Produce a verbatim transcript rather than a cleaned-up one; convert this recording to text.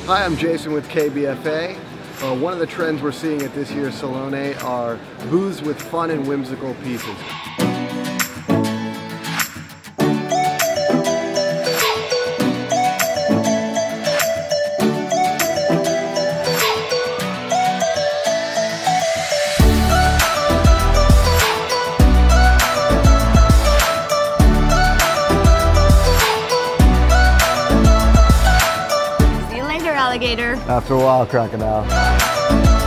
Hi, I'm Jason with K B F A. Uh, one of the trends we're seeing at this year's Salone are booths with fun and whimsical pieces. Alligator. After a while, crocodile.